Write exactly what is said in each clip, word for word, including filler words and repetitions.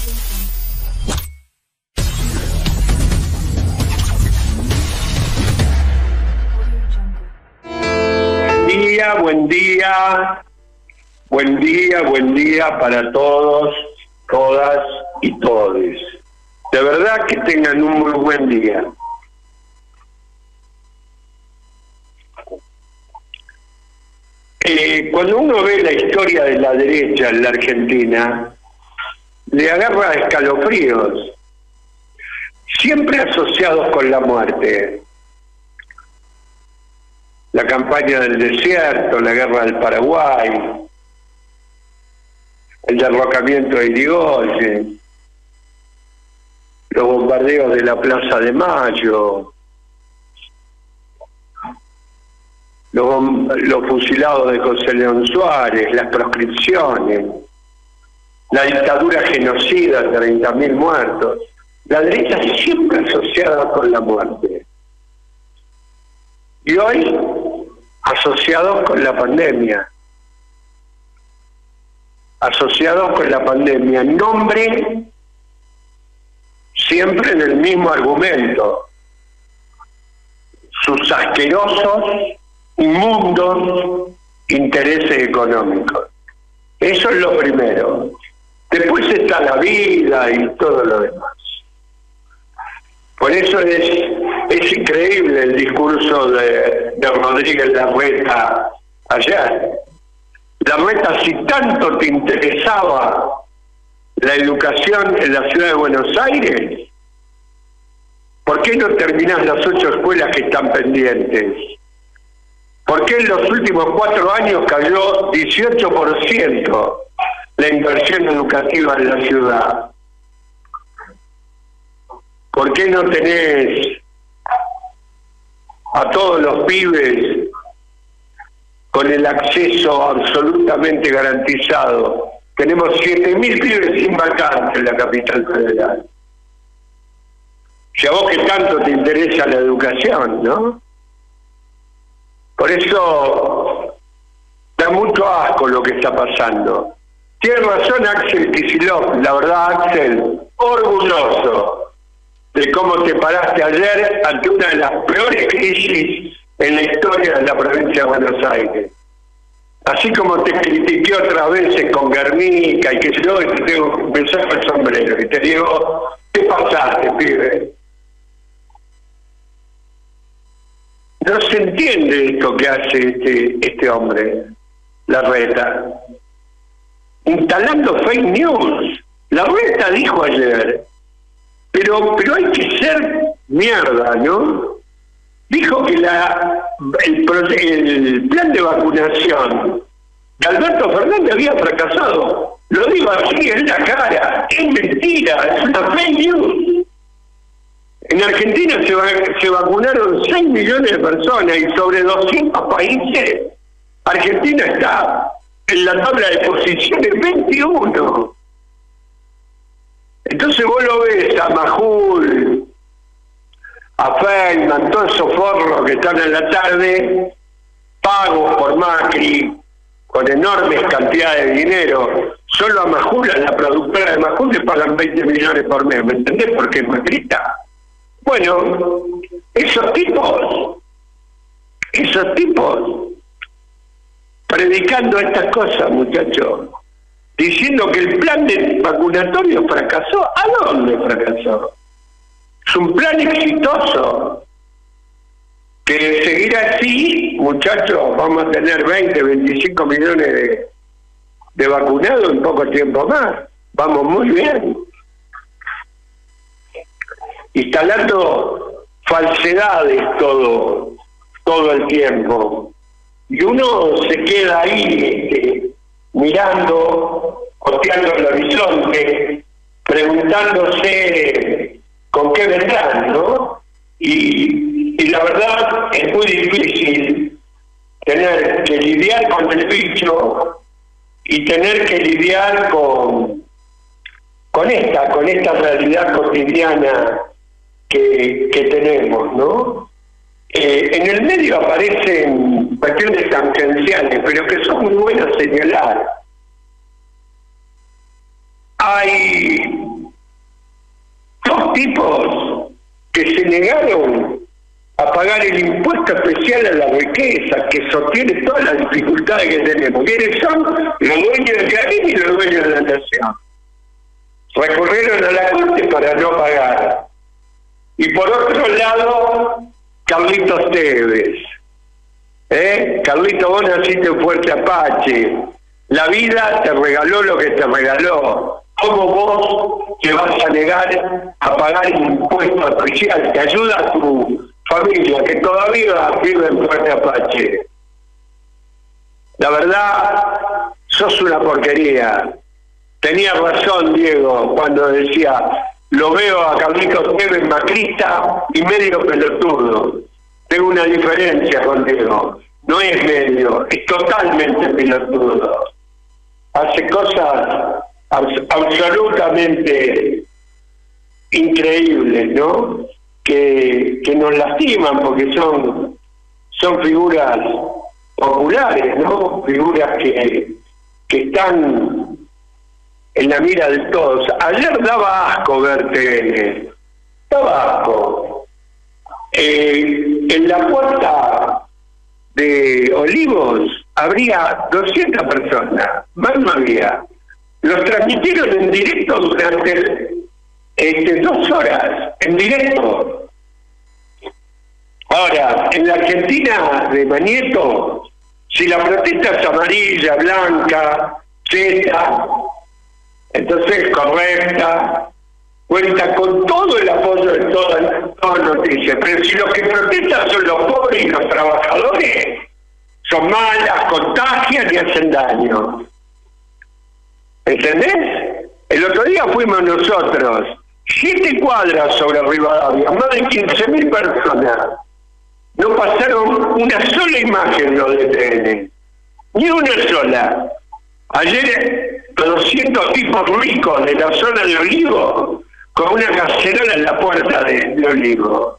día, buen día, buen día, buen día para todos, todas y todes. De verdad que tengan un muy buen día. Eh, cuando uno ve la historia de la derecha en la Argentina, le agarra escalofríos, siempre asociados con la muerte. La campaña del desierto, la guerra del Paraguay, el derrocamiento de Irigoyen, los bombardeos de la Plaza de Mayo, los, los fusilados de José León Suárez, las proscripciones, la dictadura genocida, treinta mil muertos. La derecha siempre asociada con la muerte. Y hoy, asociados con la pandemia. Asociados con la pandemia. Nombre siempre en el mismo argumento. Sus asquerosos, inmundos intereses económicos. Eso es lo primero. Después está la vida y todo lo demás. Por eso es, es increíble el discurso de, de Rodríguez Larreta ayer. Larreta, si tanto te interesaba la educación en la ciudad de Buenos Aires, ¿por qué no terminás las ocho escuelas que están pendientes? ¿Por qué en los últimos cuatro años cayó dieciocho por ciento la inversión educativa en la ciudad? ¿Por qué no tenés a todos los pibes con el acceso absolutamente garantizado? Tenemos siete mil pibes sin vacantes en la capital federal. Si a vos que tanto te interesa la educación, ¿no? Por eso da mucho asco lo que está pasando. Tiene razón Axel Kicillof, la verdad, Axel, orgulloso de cómo te paraste ayer ante una de las peores crisis en la historia de la provincia de Buenos Aires. Así como te critiqué otras veces con Guernica y que yo y te tengo que besar el sombrero y te digo, ¿qué pasaste, pibe? No se entiende esto que hace este, este hombre, Larreta, instalando fake news. Larreta dijo ayer, pero pero hay que ser mierda, ¿no? Dijo que la el, el plan de vacunación de Alberto Fernández había fracasado. Lo digo así en la cara, es mentira, es una fake news. En Argentina se, va, se vacunaron seis millones de personas y sobre doscientos países, Argentina está en la tabla de posiciones veintiuno. Entonces vos lo ves a Majul, a Feynman, todos esos forros que están en la tarde, pagos por Macri, con enormes cantidades de dinero. Solo a Majul, a la productora de Majul, le pagan veinte millones por mes. ¿Me entendés por qué es macrista? Bueno, esos tipos, esos tipos, predicando estas cosas, muchachos, diciendo que el plan de vacunatorio fracasó. ¿A dónde fracasó? Es un plan exitoso, que seguirá así, muchachos, vamos a tener veinte, veinticinco millones de, de vacunados en poco tiempo más. Vamos muy bien. Instalando falsedades todo, todo el tiempo. Y uno se queda ahí este, mirando, costeando el horizonte, preguntándose con qué vendrán, ¿no? Y, y la verdad es muy difícil tener que lidiar con el bicho y tener que lidiar con, con esta, con esta realidad cotidiana que, que tenemos, ¿no? Eh, en el medio aparecen cuestiones tangenciales, pero que son muy buenas señalar. Hay tipos que se negaron a pagar el impuesto especial a la riqueza que sostiene todas las dificultades que tenemos. ¿Quiénes son? Los dueños de Clarín y los dueños de la Nación. Recurrieron a la Corte para no pagar. Y por otro lado, Carlitos Tevez. ¿Eh? Carlito, vos naciste en Fuerte Apache. La vida te regaló lo que te regaló. ¿Cómo vos te vas a negar a pagar el impuesto especial que ayuda a tu familia, que todavía vive en Fuerte Apache? La verdad, sos una porquería. Tenía razón Diego cuando decía, lo veo a Carlitos Tevez macrista y medio pelotudo. Tengo una diferencia con Diego. No es medio, es totalmente pelotudo. Hace cosas abs- absolutamente increíbles, ¿no? Que, que nos lastiman porque son, son figuras populares, ¿no? Figuras que, que están en la mira de todos. Ayer daba asco ver T N. Daba asco. Eh, en la puerta de Olivos habría doscientas personas, más no había. Los transmitieron en directo durante este, dos horas, en directo. Ahora, en la Argentina de Manieto, si la protesta es amarilla, blanca, Z, entonces es correcta, cuenta con todo el apoyo de todas todas las noticias. Pero si los que protestan son los pobres y los trabajadores, son malas, contagian y hacen daño. ¿Entendés? El otro día fuimos nosotros, siete cuadras sobre Rivadavia, más de quince mil personas. No pasaron una sola imagen los de T N, ni una sola. Ayer doscientos tipos ricos de la zona de Olivo con una cacerola en la puerta de, de Olivo.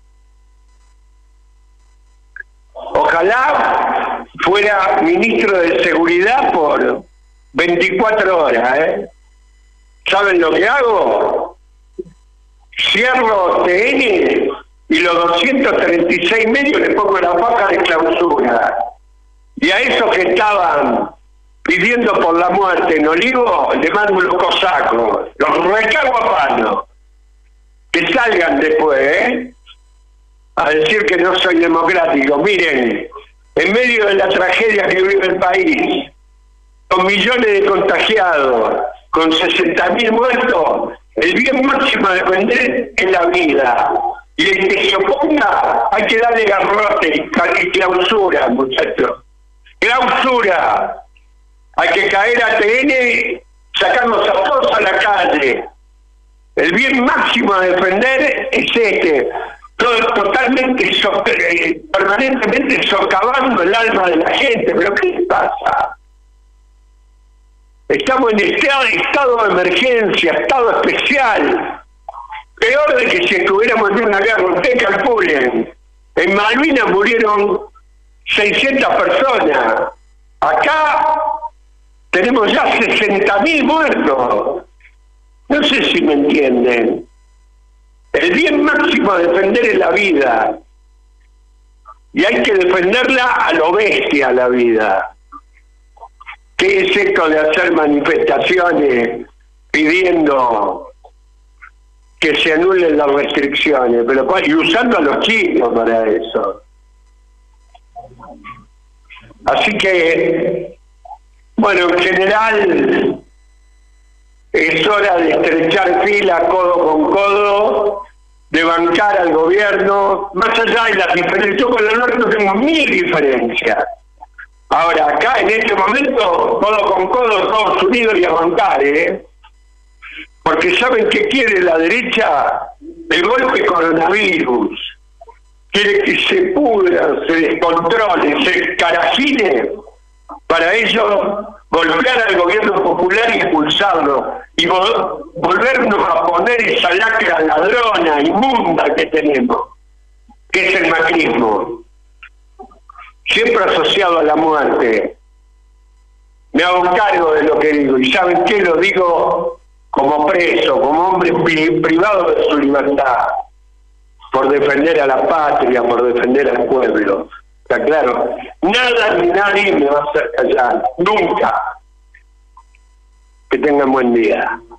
Ojalá fuera ministro de Seguridad por veinticuatro horas, ¿eh? ¿Saben lo que hago? Cierro T N y los doscientos treinta y seis medios le pongo la faja de clausura. Y a esos que estaban pidiendo por la muerte en Olivo, le mando unos cosacos, los recago a palo. Que salgan después, ¿eh? A decir que no soy democrático. Miren, en medio de la tragedia que vive el país, con millones de contagiados, con sesenta mil muertos, el bien máximo a defender es la vida. Y el que se oponga, hay que darle garrote y clausura, muchachos. Clausura. Hay que caer a T N, sacarnos a todos a la calle. El bien máximo a defender es este, todo, totalmente, so, eh, permanentemente socavando el alma de la gente. ¿Pero qué pasa? Estamos en estado, estado de emergencia, estado especial. Peor de que si estuviéramos en una guerra. Ustedes calculen, en Malvinas murieron seiscientas personas. Acá tenemos ya sesenta mil muertos. No sé si me entienden. El bien máximo a defender es la vida. Y hay que defenderla a lo bestia, la vida. ¿Qué es esto de hacer manifestaciones pidiendo que se anulen las restricciones? Pero y usando a los chicos para eso. Así que, bueno, en general es hora de estrechar fila codo con codo, de bancar al gobierno, más allá de las diferencias. Yo con el norte tengo mil diferencias. Ahora, acá en este momento, codo con codo, Estados Unidos y a bancar, ¿eh? Porque ¿saben qué quiere la derecha? El golpe coronavirus. Quiere que se pudra, se descontrole, se carajine, para ello golpear al gobierno popular y expulsarlo, y vol volvernos a poner esa lacra ladrona, inmunda que tenemos, que es el macrismo, siempre asociado a la muerte. Me hago cargo de lo que digo, y ¿saben qué? Lo digo como preso, como hombre pri privado de su libertad, por defender a la patria, por defender al pueblo. Está claro, nada ni nadie me va a hacer callar, nunca. Que tengan buen día.